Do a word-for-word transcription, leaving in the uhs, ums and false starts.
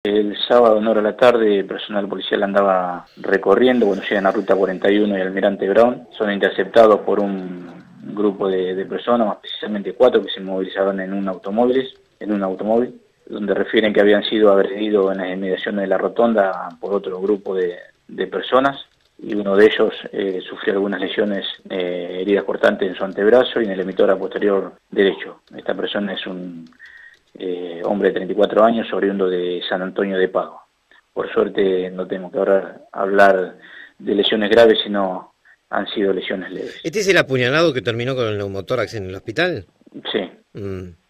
El sábado en hora de la tarde, el personal policial andaba recorriendo, bueno, llegan a Ruta cuarenta y uno y Almirante Brown, son interceptados por un grupo de, de personas, más precisamente cuatro, que se movilizaron en un automóvil, en un automóvil, donde refieren que habían sido agredidos en las inmediaciones de la rotonda por otro grupo de, de personas, y uno de ellos eh, sufrió algunas lesiones, eh, heridas cortantes en su antebrazo y en el emitora posterior derecho. Esta persona es un Eh, hombre de treinta y cuatro años, oriundo de San Antonio de Pago. Por suerte no tenemos que ahora hablar de lesiones graves, sino han sido lesiones leves. ¿Este es el apuñalado que terminó con el neumotórax en el hospital? Sí. Mm.